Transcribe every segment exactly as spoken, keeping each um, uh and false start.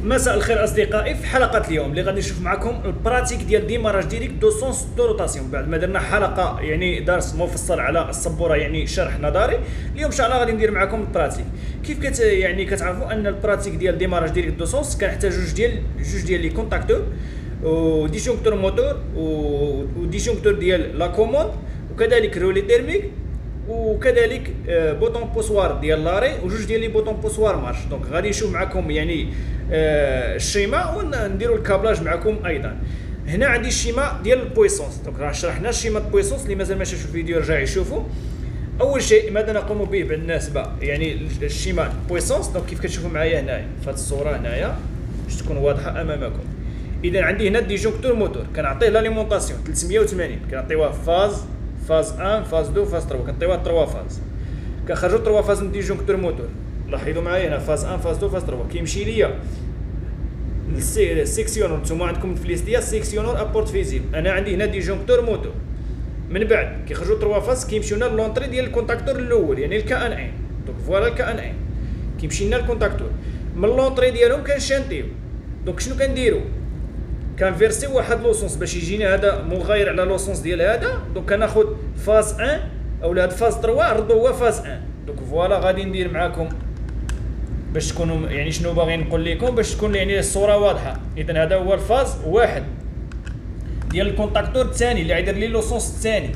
مساء الخير اصدقائي. في حلقه اليوم اللي غادي نشوف معكم البراتيك ديال ديماراج ديريكت دو سونس دو روتاسيون. بعد ما درنا حلقه يعني درس مفصل على السبوره يعني شرح نظري، اليوم ان شاء الله غادي ندير معكم البراتيك. كيف كت يعني كتعرفوا ان البراتيك ديال ديماراج ديريكت دو سونس كنحتاج جوج ديال جوج ديال لي كونتاكتور و ديجونكتور موتور و ديجونكتور ديال لا كوموند، وكذلك رولي تيرميك، وكذلك بوطون بوسوار ديال لاري وجوج ديال لي بوطون بوسوار مارش. دونك غادي نشوف معكم يعني الشيما ونديروا الكابلاج معكم ايضا. هنا عندي الشيما ديال البويسونس. دونك راه شرحنا الشيما البويسونس، اللي مازال ما شافش الفيديو يرجع يشوفوا. اول شيء ماذا نقوم به بالنسبه يعني الشيما البويسونس. دونك كيف كتشوفوا معايا هنايا في هذه الصوره هنايا باش تكون واضحه امامكم. اذا عندي هنا ديجونكتور موتور كنعطيه لاليمونطاسيون ثلاثمية وثمانين، كنعطيوها فاز فاز واحد فاز اثنين فاز ثلاثة، كنعطيوها ثلاثة فاز، كنخرجوا ثلاثة فاز من ديجونكتور موتور. لاحظوا معايا هنا فاز واحد فاز اثنين فاز ثلاثة كيمشي ليا السيكسيونور. نتوما عندكم في ليست ديال سيكسيونور ابورت فيزيب، انا عندي هنا ديجونكتور موتور. من بعد كيخرجوا ثلاثة فاز كيمشيو لنا لونطري ديال الكونتاكتور الاول يعني الكا ان ان. دونك فوالا الكا ان ان كيمشي لنا الكونتاكتور، من لونطري ديالهم كنشانتيو. دونك شنو كنديروا؟ كنفيرسيو واحد لوسونس باش يجينا هذا مغاير على لوسونس ديال هذا. دونك كناخذ فاز واحد اولا هاد فاز ثلاثة نردو هو فاز واحد. دونك فوالا غادي ندير معاكم باش تكونوا يعني شنو باغي نقول لكم باش تكون يعني الصوره واضحه. اذا هذا هو الفاز واحد ديال الكونتاكتور الثاني اللي غيدير لي لوسونس الثاني.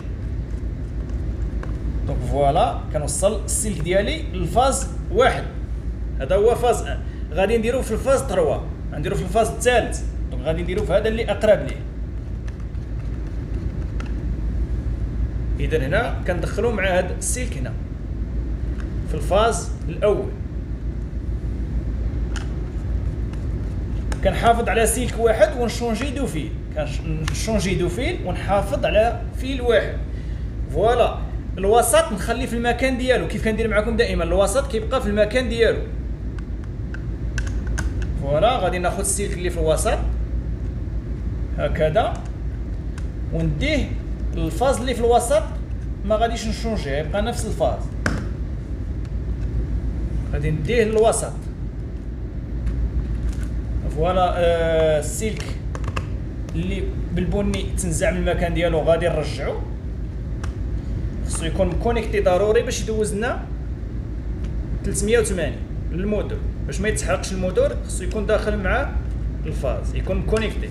دونك فوالا كنوصل السلك ديالي للفاز واحد، هذا هو فاز واحد. غادي نديرو في الفاز ثلاثة، غنديرو في الفاز الثالث. دونك غادي نديرو في هذا اللي اقرب ليه. اذا هنا كندخلو مع هذا السلك هنا في الفاز الاول، كنحافظ على سلك واحد ونشونجي دو فيل، كنشونجي دو فيل ونحافظ على فيل واحد. فوالا الوسط نخليه في المكان ديالو. كيف كندير معكم دائما الوسط كيبقى في المكان ديالو. فوالا غادي ناخذ السلك اللي في الوسط هكذا ونديه الفاز اللي في الوسط، ما غاديش نشونجيه يبقى نفس الفاز. غادي نديه للوسط. فوالا آه السلك اللي بالبني تنزع من المكان ديالو غادي نرجعو. خصو يكون مكونيكتي ضروري باش يدوز لنا ثلاثمية وثمانين للموتور. باش ما يتحرقش الموتور خصو يكون داخل مع الفاز، يكون مكونيكتي.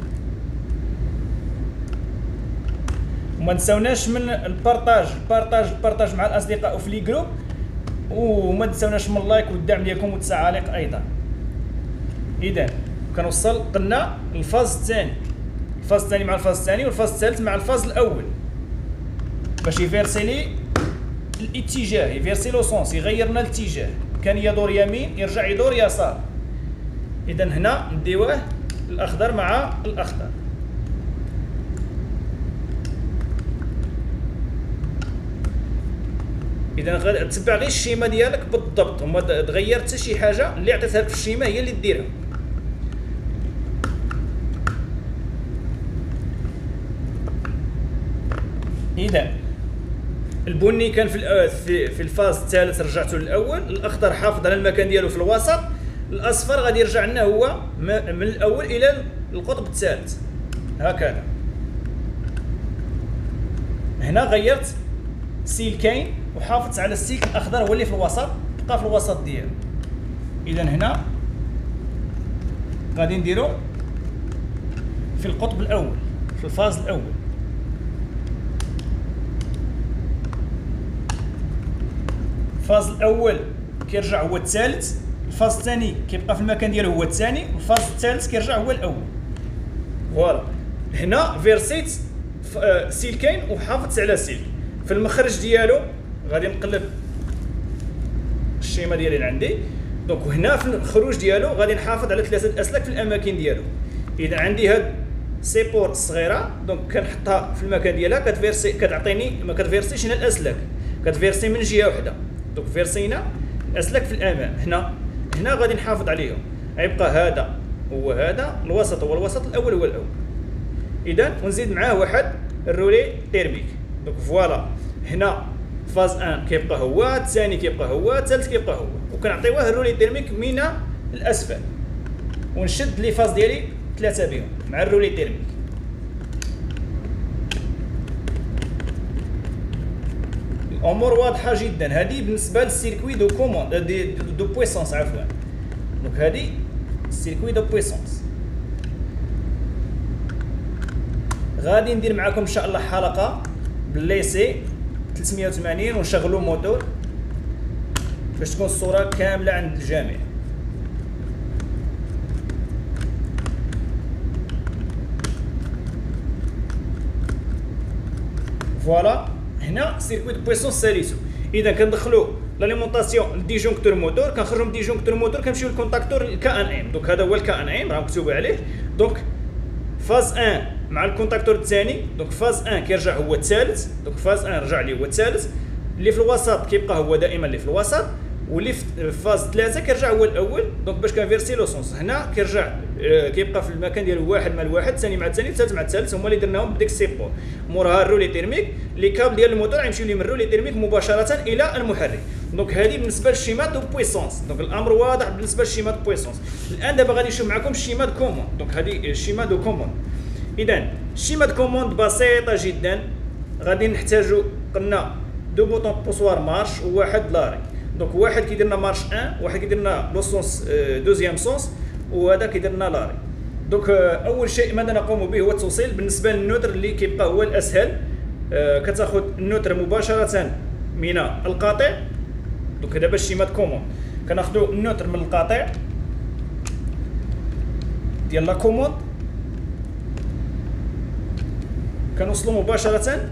وما نساوناش من البارطاج البارطاج البارطاج مع الاصدقاء في لي جروب، وما نساوناش من اللايك والدعم ديالكم والتعاليق ايضا. اذا كنوصل قلنا الفاز الثاني، الفاز الثاني مع الفاز الثاني والفاز الثالث مع الفاز الاول باش يفيرسي لي الاتجاه، يفيرسي لو سونس، يغير لنا الاتجاه. كان يدور يمين يرجع يدور يسار. اذا هنا نديوه الاخضر مع الاخضر. اذا غادي تتبع غير الشيما ديالك بالضبط، وما تغير حتى شي حاجه. اللي عطيتها لك في الشيما هي اللي ديرها. اذا البني كان في في الفاز الثالث رجعته للاول، الاخضر حافظ على المكان ديالو في الوسط، الاصفر غادي يرجع لنا هو من الاول الى القطب الثالث هكذا. هنا غيرت سلكين وحافظت على السلك الاخضر هو اللي في الوسط، بقى في الوسط ديالو. اذا هنا غادي نديرو في القطب الاول في الفاز الاول. الفاز الاول كيرجع هو الثالث، الفاز الثاني كيبقى في المكان ديالو هو الثاني، والفاز الثالث كيرجع هو الاول. فوالا هنا فيرسيت سلكين وحافظت على سلك. في المخرج ديالو غادي نقلب الشيما ديالي اللي عندي. دونك هنا في الخروج ديالو غادي نحافظ على ثلاثه اسلاك في الاماكن ديالو. اذا عندي هاد سيبور الصغيره دونك كنحطها في المكان ديالها، كتفيرسي كتعطيني ما كتفيرسيش هنا الاسلاك، كتفيرسي من جهه واحده. دونك فيرسينا الاسلاك في الامام. هنا هنا غادي نحافظ عليهم، غيبقى هذا هو هذا، الوسط هو الوسط، الاول هو الاول. اذا ونزيد معاه واحد الرولي تيرميك. دونك فوالا هنا فاز واحد كيبقى هو، الثاني كيبقى هو، الثالث كيبقى هو، وكنعطيوه الرولي تيرميك من الاسفل. ونشد لي فاز ديالي ثلاثه بهم مع الرولي تيرميك. الامور واضحه جدا. هذه بالنسبه للسيركوي دو كوموند دي دو بويسونس عفوا. دونك هذه السيركوي دو بويسونس. غادي ندير معكم ان شاء الله حلقه بالليسي ثلاثمية وثمانين ونشغلوا موتور باش تكون الصوره كامله عند الجميع. فوالا هنا سيركوي دو بويسونس ساليسو. اذا كندخلوا لاليمونطاسيون للديجونكتور موتور، كنخرجوا من ديجونكتور موتور كنمشيو للكونتاكتور الكا ان ام. دونك هذا هو الكا ان ام راه مكتوب عليه. دونك فاز واحد مع الكونتاكتور الثاني. دونك فاز واحد كيرجع هو الثالث. دونك فاز واحد رجع لي هو الثالث. اللي في الوسط كيبقى هو دائما اللي في الوسط، واللي في فاز ثلاثة كيرجع هو الاول. دونك باش كنفيرسي لو سونس هنا كيرجع آه كيبقى في المكان ديالو واحد مع الواحد، الثاني مع الثاني، الثالث مع الثالث. هما اللي درناهم بديك السيبور. موراها الرولي تيرميك، لي كابل ديال الموتور غيمشيو لي من الرولي تيرميك مباشره الى المحرك. دونك هذه بالنسبه للشيما دو بويسونس. دونك الامر واضح بالنسبه للشيما دو بويسونس. الان دابا غادي نشوف معكم الشيما دو كوموند. دونك هذه الشيما دو كوموند. اذا الشيما دو كوموند بسيطه جدا. غادي نحتاجوا قلنا دو بوطون بوسوار مارش وواحد لاري. دونك واحد كيدير لنا مارش واحد، واحد كيدير لنا لو سونس دوزيام سونس، وهذا كيدير لنا لاري. دونك اول شيء ماذا نقوم به هو التوصيل. بالنسبه للنوتر اللي كيبقى هو الاسهل، كتاخذ النوتر مباشره من القاطع. دونك دابا الشيما دو كوموند كناخذوا النوتر من القاطع ديال لا كوموند، كنوصلوا مباشره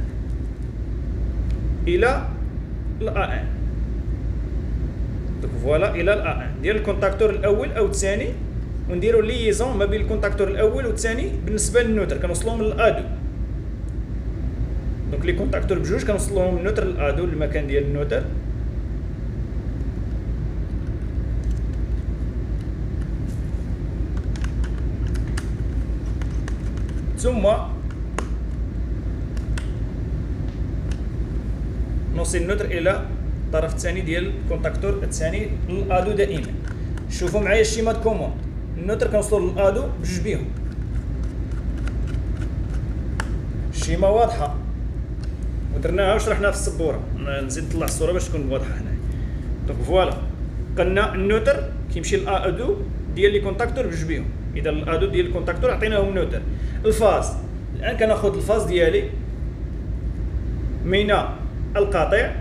الى الا ان. دونك فوالا الى الا ان ديال الكونتاكتور الاول او الثاني، ونديروا ليزون ما بين الكونتاكتور الاول والثاني. بالنسبه للنوتر كنوصلوهم للادو. دونك لي كونتاكتور بجوج كنوصلوهم من النوتر للادو للمكان ديال النوتر. ثم نوصل النوتر الى الطرف الثاني ديال الكونتاكتور الثاني للادو دائما. شوفوا معايا الشيما دو كوموند. النوتر كنوصلوا للادو بجوج بيهم. الشيما واضحه ودرناها وشرحناها في السبوره. نزيد نطلع الصوره باش تكون واضحه هنا. دونك فوالا قلنا النوتر كيمشي للادو ديال لي كونتاكتور بجوج بيهم. اذا الادو ديال الكونتاكتور عطيناهم نوتر. الفاز الان كناخذ الفاز ديالي من القاطع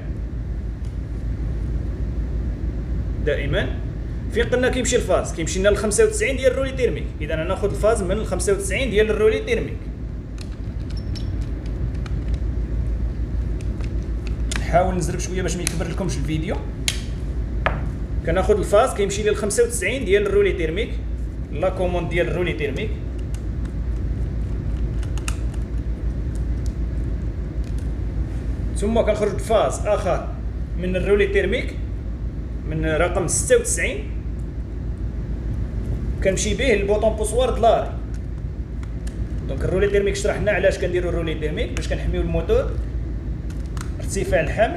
دائما. فين قلنا كيمشي الفاز؟ كيمشي لنا ل خمسة وتسعين ديال الرولي تيرميك. اذا ناخذ الفاز من ال خمسة وتسعين ديال الرولي تيرميك. نحاول نزرب شويه باش ما يكبر لكمش الفيديو. كناخذ الفاز كيمشي لي ل خمسة وتسعين ديال الرولي تيرميك، لا كوموند ديال الرولي تيرميك. ثم كنخرج بفاز اخر من الرولي تيرميك من رقم ستة وتسعين، كنمشي به للبوطون بوسوار دلاري. دونك الرولي تيرميك شرحنا علاش كنديروا الرولي تيرميك، باش كنحميو الموتور ارتفاع الحمل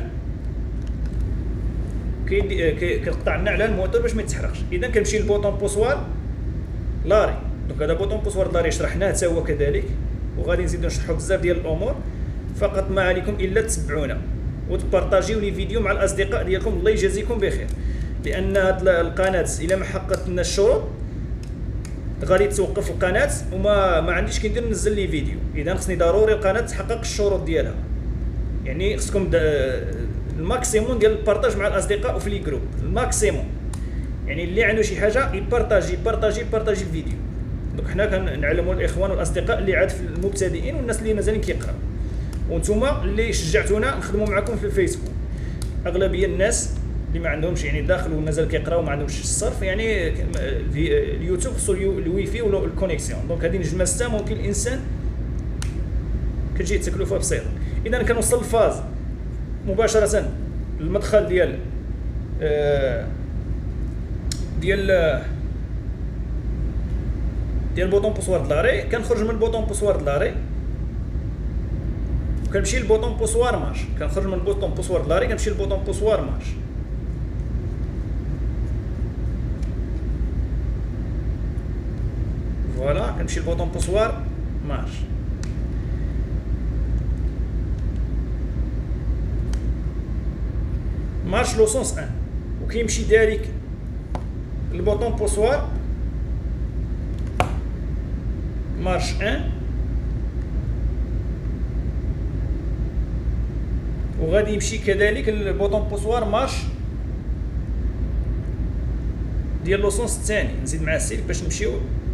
كيقطع لنا على الموتور باش ما يتحرقش. اذا كنمشي للبوطون بوسوار لاري. دونك هذا بوطون بوسوار لاري شرحناه حتى هو كذلك، وغادي نزيدو نشرحوا بزاف ديال الامور. فقط ما عليكم الا تتبعونا وتبارطاجيو لي فيديو مع الاصدقاء ديالكم. الله يجازيكم بخير، لان هاد القناه الا ما حققت لنا الشروط غادي توقف القناه وما ما عنديش كندير ننزل لي فيديو. اذا خصني ضروري القناه تحقق الشروط ديالها. يعني خصكم الماكسيموم ديال البارطاج مع الاصدقاء وفي لي جروب. الماكسيموم يعني اللي عنده شي حاجه يبارطاجي يبارطاجي يبارطاجي الفيديو. دونك حنا كنعلموا الاخوان والاصدقاء اللي عاد في المبتدئين والناس اللي مازالين كيقراو، وانتوما اللي شجعتونا نخدموا معكم في الفيسبوك. اغلبيه الناس اللي ما عندهمش يعني داخل ومازال كيقراو ما عندهمش الصرف، يعني اليوتيوب خصو الويفي ولا الكونيكسيون. دونك هذه نجمه سته ممكن الانسان كتجي التكلفه بسيطه. اذا كنوصل الفاز مباشره المدخل ديال آه ديال ديال بوطون بوسوار دلاري. كنخرج من بوطون بوسوار دلاري كنمشي للبوطون بوسوار مارش. كنخرج من بوطون بوسوار دلاري كنمشي للبوطون بوسوار مارش. فوالا كنمشي لبوطون بوسوار مارش. مارش لو سونس واحد وكيمشي دالك البوطون بوسوار مارش واحد وغادي يمشي كذلك البوطون بوسوار مارش ديال لو سونس الثاني. نزيد مع السلك باش نمشيو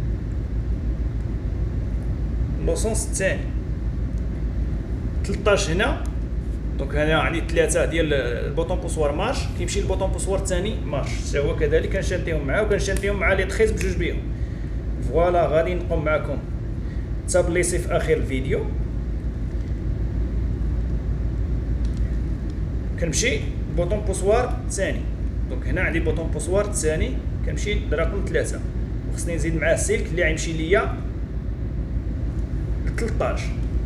لو سونس الثاني ثلاثطاش هنا. دونك هنا عندي ثلاثه ديال البوطون بوسوار مارش كيمشي البوطون بوسوار الثاني مارش حتى هو كذلك كنشانتيهم معاه وكنشانتيهم مع لي تخيز بجوج بيهم. فوالا غادي نقوم معكم تابليسي في اخر الفيديو. كنمشي بوطون بوسوار الثاني. دونك هنا عندي بوطون بوسوار الثاني كنمشي لرقم ثلاثة وخصني نزيد معاه السلك اللي غيمشي ليا ل ثلاثطاش.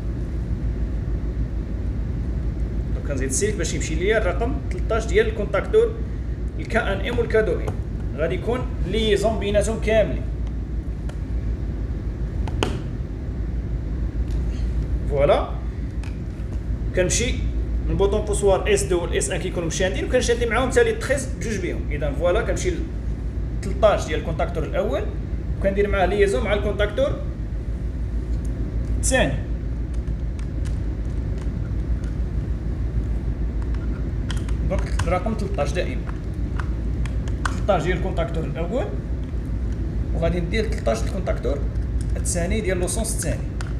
دونك كنزيد السلك باش يمشي ليا الرقم ثلاثطاش ديال الكونتاكتور الكا ان ام والكا دو ام. غادي يكون ليزون بيناتهم كاملين. فوالا كنمشي من بوطون بوسوار اس اثنين والاس واحد كيكونوا مشاندين وكنشادي معاهم حتى لي تخيز بجوج بيهم. اذا فوالا كنمشي ل ثلاثطاش ديال الكونتاكتور الاول وكندير معاه ليزون مع الكونتاكتور الثاني. دونك الرقم ثلاثطاش دائما ثلاثطاش ديال الكونتاكتور الاول وغادي ندير ثلاثطاش ديال الكونتاكتور الثاني ديال لو سونس الثاني.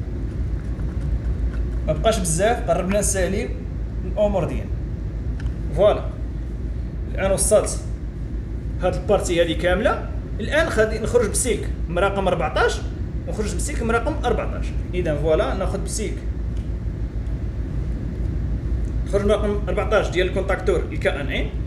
ما بقاش بزاف قربنا نسالي الامور ديالنا. فوالا الان وصلت هاد البارتي هادي كامله. الان غادي نخرج بسلك من رقم أربعطاش ونخرج بسلك من رقم أربعطاش. اذا فوالا ناخذ بسلك نخرج من رقم أربعطاش ديال الكونتاكتور الكا ان ان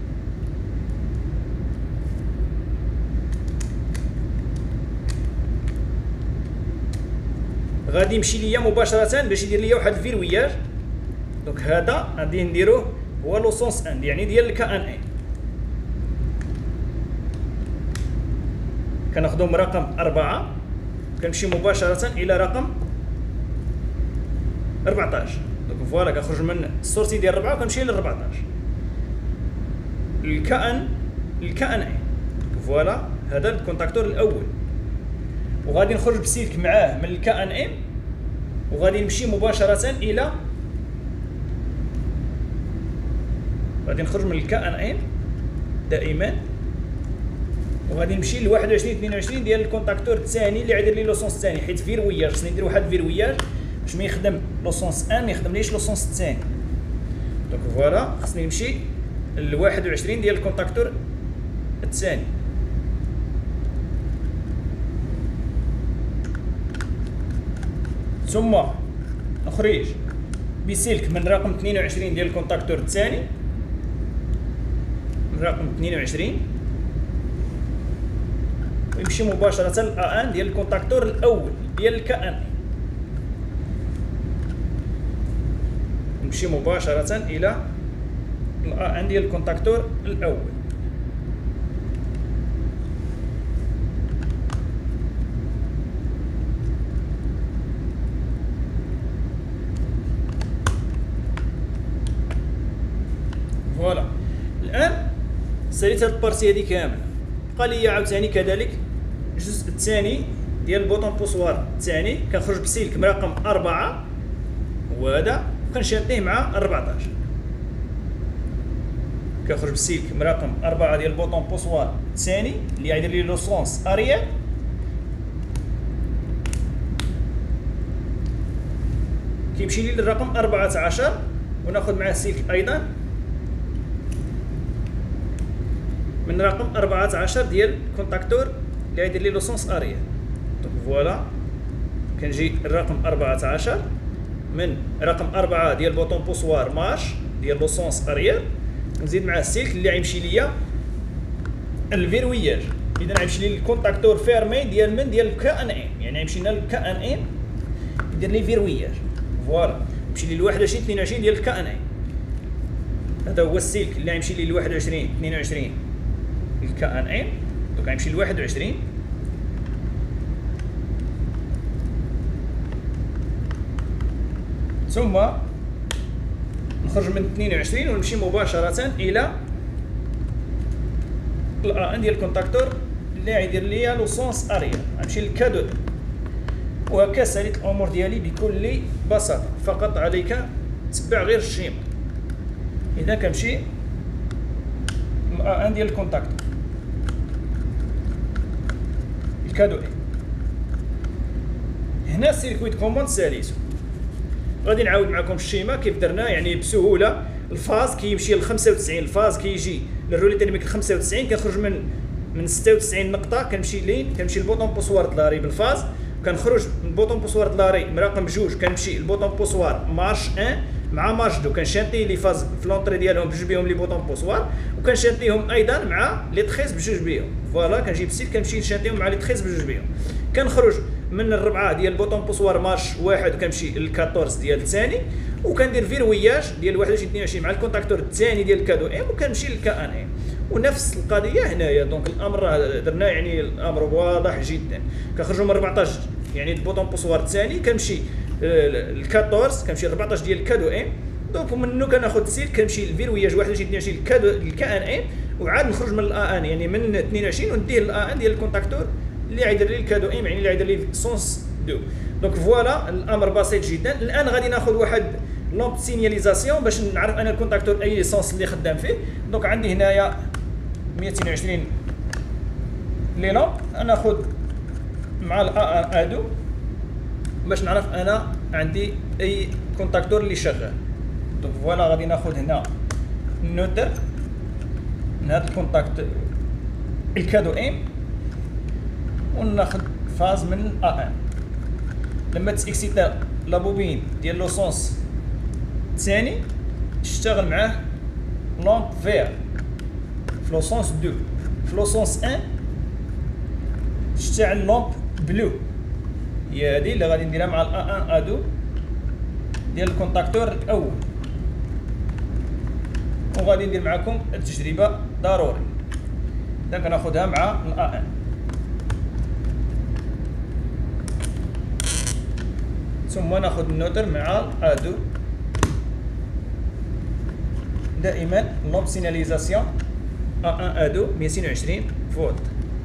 غادي يمشي ليا مباشره باش يدير ليا واحد الفيروياج. دونك هذا غادي نديروه هو لو سونس واحد يعني ديال الكا ان ان. كناخذو من رقم أربعة كنمشي مباشره الى رقم أربعطاش. دونك فوالا كنخرج من السورتي ديال أربعة وكنمشي ل أربعطاش الكا ان الكا ان ان. فوالا هذا الكونتاكتور الاول وغادي نخرج بسلك معاه من الكا ان ام وغادي نمشي مباشره الى غادي نخرج من الكا ان ام دائما وغادي نمشي ل واحد وعشرين اثنين وعشرين ديال الكونتاكتور الثاني اللي غيدير لي لو سونس الثاني حيت فيروياج خصني ندير واحد الفيروياج باش ما يخدم لو سونس واحد ما يخدمليش لو سونس الثاني. دونك فوالا خصني نمشي ل واحد وعشرين ديال الكونتاكتور الثاني. ثم نخرج بسلك من رقم اثنين وعشرين ديال الكونتاكتور الثاني من رقم اثنين وعشرين ويمشي مباشرة لأ ان ديال الكونتاكتور الأول ديال الكا ان. نمشي مباشرة إلى الأ ان ديال الكونتاكتور الأول. فوالا الان ساليت هاد البارتي هادي كامله. بقى لي عاوتاني كذلك الجزء الثاني ديال البوطون بوسوار الثاني كنخرج بسلك من رقم أربعة هو هذا وكنشاديه مع أربعطاش. كنخرج بسلك من رقم أربعة ديال البوطون بوسوار الثاني اللي غيدير لي لو سونس اريير كيمشي لي للرقم أربعة عشر وناخذ معاه السلك ايضا من رقم أربعة عشر ديال الكونتاكتور اللي غيدير لي لو سونس اريير. دونك فوالا كنجي الرقم أربعة عشر من رقم أربعة ديال بوطون بوسوار مارش ديال لو سونس اريير ونزيد معاه السلك اللي غيمشي ليا الفيروياج. اذا غيمشي لي الكونتاكتور فيرمي ديال من ديال الكا ان ان يعني غيمشي لنا الكا ان ان يدير لي فيروياج. فوالا يمشي لي ل واحد وعشرين اثنين وعشرين ديال الكا ان ان. هذا هو السلك اللي غيمشي لي ل واحد وعشرين اثنين وعشرين الكا ان ان. دونك غيمشي ل واحد وعشرين ثم نخرج من اثنين وعشرين ونمشي مباشره الى الان ديال الكونتاكتور اللي غيدير ليا لو سونس اريا. غنمشي للكادو، وهكا ساليت الامور ديالي بكل بساطه. فقط عليك تتبع غير الشيما. اذا كنمشي الان ديال الكونتاكتور الكادو اي. هنا السيركويت كوموند ساليتو. غادي نعاود معكم الشيما كيف درنا يعني بسهوله. الفاز كيمشي ل خمسة وتسعين، الفاز كيجي للرولي تيرميك ل خمسة وتسعين، كنخرج من من ستة وتسعين نقطه كنمشي لين كنمشي للبوطون بوسوار دلاري بالفاز، كنخرج من البوطون بوسوار دلاري مراقم بجوج كنمشي للبوطون بوسوار مارش واحد مع مارش اثنين، كنشانتي لي فاز في لونطري ديالهم بجوج بهم لي بوطون بوسوار، وكنشانتيهم ايضا مع لي تخيس بجوج بهم. فوالا كنجيب السيت كنمشي نشانتيهم مع لي تخيس بجوج بهم. كنخرج من الربعه ديال البوطون بوسوار مارش واحد وكنمشي ل أربعطاش ديال الثاني، وكندير فيروياج ديال واحد وعشرين اثنين وعشرين مع الكونتاكتور الثاني ديال الكادو ام، وكنمشي للكا ان ام. ونفس القضيه هنايا. دونك الامر درنا يعني الامر واضح جدا. كنخرجوا من أربعطاش يعني البوطون بوسوار الثاني كنمشي ل أربعطاش كنمشي ل أربعطاش ديال الكادو ام. دونك منو كناخذ السير كنمشي للفيروياج واحد وعشرين اثنين وعشرين الكادو الكا ان ام، وعاد نخرج من الا ان يعني من اثنين وعشرين ونديه للا ان ديال الكونتاكتور اللي غيدير لي الكادو ام يعني اللي غيدير لي سونس اثنين. دونك فوالا الامر بسيط جدا. الان غادي ناخذ واحد لومب سينياليزاسيون باش نعرف انا الكونتاكتور اي سونس اللي خدام فيه. دونك عندي هنايا مئتين وعشرين لي لومب، ناخذ مع الا ادو باش نعرف انا عندي اي كونتاكتور اللي شغال. دونك فوالا غادي ناخذ هنا النوتر من هذا الكونتاكت الكادو ام، وناخذ فاز من ا ان. لما تاكسيتا لا بوبين ديال لو سونس الثاني تشتغل معاه لومب فير في لو سونس اثنين. في لو سونس واحد تشتعل لومب بلو، هي هذه اللي غادي نديرها مع ال ا واحد ا اثنين ديال الكونتاكتور الاول. وغادي ندير معكم التجربه ضروري. اذا كناخذها مع ال ا واحد ثم ناخذ النوتر مع ا اثنين. دائما لومب سيناليزاسيون ا واحد ا اثنين مئتين وعشرين فولت.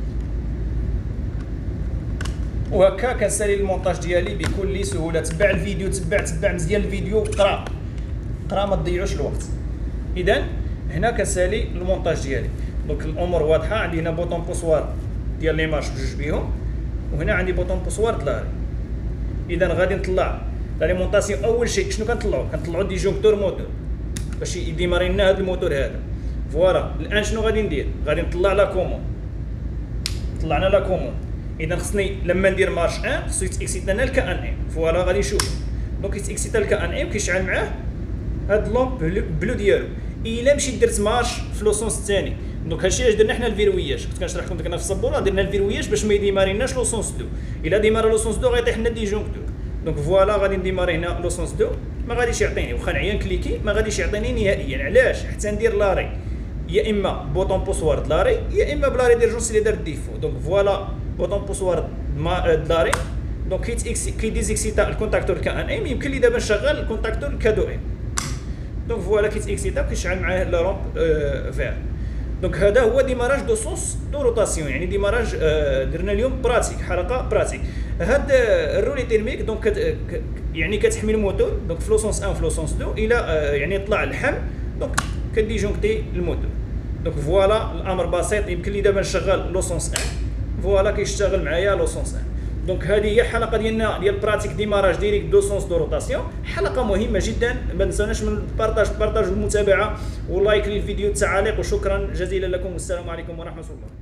وهكا كنسالي المونتاج ديالي بكل سهوله. تبع الفيديو، تبع تبع مزيان الفيديو، قرا قرا ما تضيعوش الوقت. اذا هنا كنسالي المونتاج ديالي. دونك الامور واضحه. عندي هنا بوطون بوسوار ديال لي مارش بجوج بيهم، وهنا عندي بوطون بوسوار دلاري. اذا غادي نطلع لاليمونطاسيون. اول شيء شنو كنطلعوا؟ كنطلعوا ديجونكتور موتور باش يديماري لنا هذا الموتور هذا. فوالا الان شنو غادي ندير؟ غادي نطلع لا كومون. طلعنا لا كومون. اذا خصني لما ندير مارش واحد خصو يتاكسيتا لنا الكا ان ام. فوالا غادي نشوف. دونك يتاكسيتا الكا ان ام كيشعل معاه هاد اللومب بلو ديالو. الا مشيت درت مارش في لو سونس الثاني، دونك هادشي علاش درنا حنا الفيروياج. كنت كنشرح لكم درنا في السبوره درنا الفيروياج باش ما يديماريناش لو سونس اثنين. الا ديمارا لو سونس اثنين غيطيح لنا ديجونكتور. دونك فوالا غادي نديماري هنا لو سونس اثنين، ما غاديش يعطيني واخا نعيا كليكي ما غاديش يعطيني نهائيا. علاش؟ حتى ندير لاري يا اما بوطون بوسوار دلاري يا اما بلاري ديرجونس اللي دار الديفو. دونك فوالا بوطون بوسوار دلاري. دونك كي كيديزيكسيتا الكونتاكتور كا ان ام. يمكن لي دابا نشغل الكونتاكتور كادو ام. دونك فوالا كيتاكسيتا وكيشعل معاه لا رومب آه فير. دونك هذا هو ديماراج دو سونس دو روتاسيون، يعني ديماراج آه درنا اليوم براتيك، حلقه براتيك. هاد الرولي تيرميك دونك يعني كتحمي الموتور. دونك في لو سونس واحد في لو سونس اثنين الى آه يعني طلع اللحم. دونك كديجونكتي الموتور. دونك فوالا الامر بسيط. يمكن لي دابا نشغل لو سونس واحد. فوالا كيشتغل معايا لو سونس واحد. دونك هذه هي الحلقه ديالنا ديال براتيك ديماراج ديريكت دو سونس دو روتاسيون. حلقه مهمه جدا. ما تنسوناش من البارطاج البارطاج والمتابعه واللايك للفيديو، التعاليق، وشكرا جزيلا لكم والسلام عليكم ورحمه الله.